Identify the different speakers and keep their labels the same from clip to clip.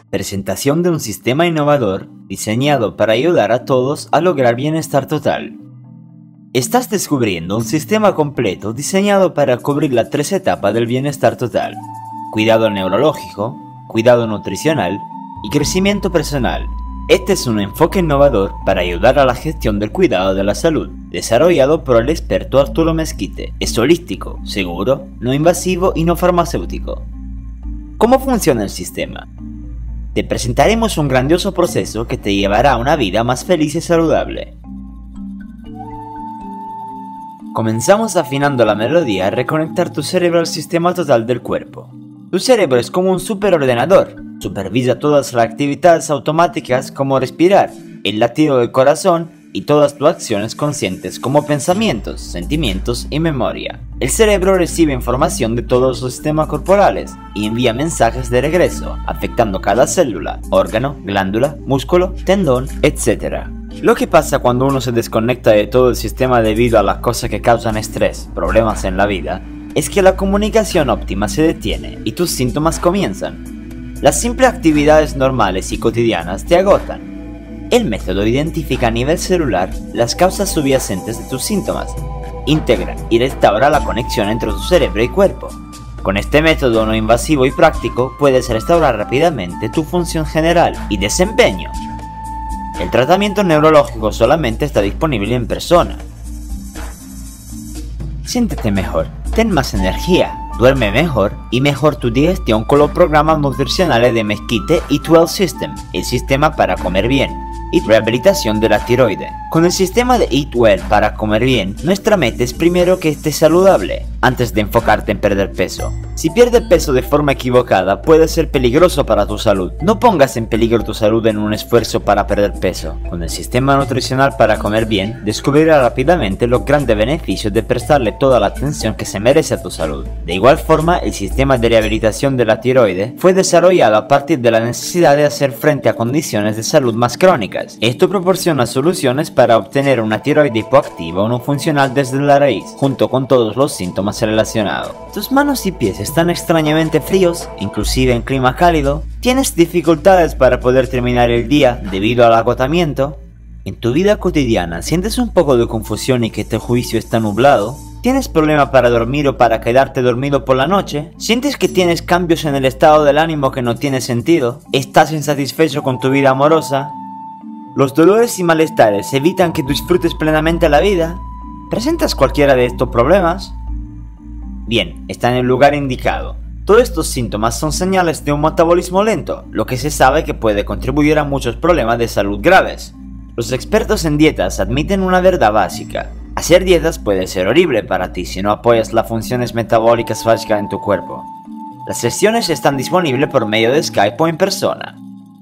Speaker 1: Presentación de un sistema innovador diseñado para ayudar a todos a lograr bienestar total. Estás descubriendo un sistema completo diseñado para cubrir las tres etapas del bienestar total: cuidado neurológico, cuidado nutricional y crecimiento personal. Este es un enfoque innovador para ayudar a la gestión del cuidado de la salud, desarrollado por el experto Arturo Mesquite. Es holístico, seguro, no invasivo y no farmacéutico. ¿Cómo funciona el sistema? Te presentaremos un grandioso proceso que te llevará a una vida más feliz y saludable. Comenzamos afinando la melodía a reconectar tu cerebro al sistema total del cuerpo. Tu cerebro es como un superordenador, supervisa todas las actividades automáticas como respirar, el latido del corazón y todas tus acciones conscientes como pensamientos, sentimientos y memoria. El cerebro recibe información de todos los sistemas corporales y envía mensajes de regreso, afectando cada célula, órgano, glándula, músculo, tendón, etc. Lo que pasa cuando uno se desconecta de todo el sistema debido a las cosas que causan estrés, problemas en la vida, es que la comunicación óptima se detiene y tus síntomas comienzan. Las simples actividades normales y cotidianas te agotan. El método identifica a nivel celular las causas subyacentes de tus síntomas, integra y restaura la conexión entre tu cerebro y cuerpo. Con este método no invasivo y práctico puedes restaurar rápidamente tu función general y desempeño. El tratamiento neurológico solamente está disponible en persona. Siéntete mejor, ten más energía, duerme mejor y mejor tu digestión con los programas nutricionales de Mesquite Eat Well System, el sistema para comer bien, y rehabilitación de la tiroide. Con el sistema de Eat Well para comer bien, nuestra meta es primero que estés saludable, antes de enfocarte en perder peso. Si pierdes peso de forma equivocada, puede ser peligroso para tu salud. No pongas en peligro tu salud en un esfuerzo para perder peso. Con el sistema nutricional para comer bien, descubrirás rápidamente los grandes beneficios de prestarle toda la atención que se merece a tu salud. De igual forma, el sistema de rehabilitación de la tiroide fue desarrollado a partir de la necesidad de hacer frente a condiciones de salud más crónicas. Esto proporciona soluciones para obtener una tiroide hipoactiva o no funcional desde la raíz, junto con todos los síntomas relacionados. Tus manos y pies están extrañamente fríos, inclusive en clima cálido. ¿Tienes dificultades para poder terminar el día debido al agotamiento? ¿En tu vida cotidiana sientes un poco de confusión y que tu juicio está nublado? ¿Tienes problemas para dormir o para quedarte dormido por la noche? ¿Sientes que tienes cambios en el estado del ánimo que no tiene sentido? ¿Estás insatisfecho con tu vida amorosa? ¿Los dolores y malestares evitan que disfrutes plenamente la vida? ¿Presentas cualquiera de estos problemas? Bien, está en el lugar indicado. Todos estos síntomas son señales de un metabolismo lento, lo que se sabe que puede contribuir a muchos problemas de salud graves. Los expertos en dietas admiten una verdad básica: hacer dietas puede ser horrible para ti si no apoyas las funciones metabólicas básicas en tu cuerpo. Las sesiones están disponibles por medio de Skype o en persona.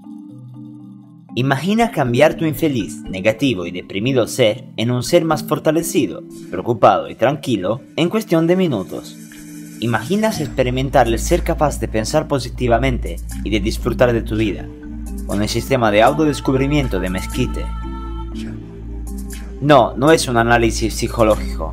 Speaker 1: Imagina cambiar tu infeliz, negativo y deprimido ser en un ser más fortalecido, preocupado y tranquilo en cuestión de minutos. Imaginas experimentar el ser capaz de pensar positivamente y de disfrutar de tu vida, con el sistema de autodescubrimiento de Mesquite. No es un análisis psicológico.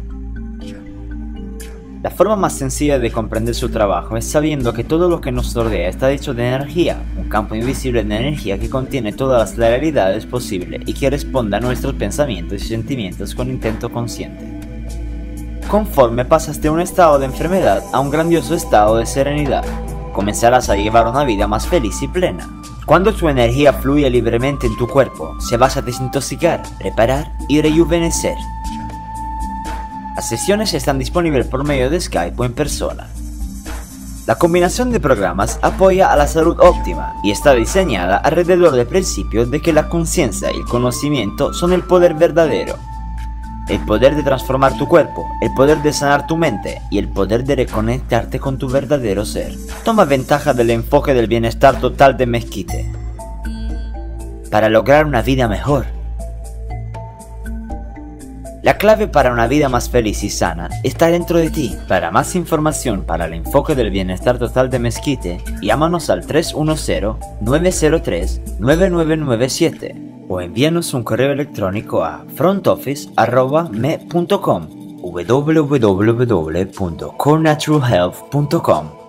Speaker 1: La forma más sencilla de comprender su trabajo es sabiendo que todo lo que nos rodea está hecho de energía, un campo invisible de energía que contiene todas las realidades posibles y que responde a nuestros pensamientos y sentimientos con intento consciente. Conforme pasas de un estado de enfermedad a un grandioso estado de serenidad, comenzarás a llevar una vida más feliz y plena. Cuando tu energía fluye libremente en tu cuerpo, se vas a desintoxicar, reparar y rejuvenecer. Las sesiones están disponibles por medio de Skype o en persona. La combinación de programas apoya a la salud óptima y está diseñada alrededor del principio de que la conciencia y el conocimiento son el poder verdadero. El poder de transformar tu cuerpo, el poder de sanar tu mente y el poder de reconectarte con tu verdadero ser. Toma ventaja del enfoque del bienestar total de Mesquite para lograr una vida mejor. La clave para una vida más feliz y sana está dentro de ti. Para más información para el enfoque del bienestar total de Mesquite, llámanos al 310-903-9997 o envíanos un correo electrónico a frontoffice@me.com www.corenaturalhealth.com.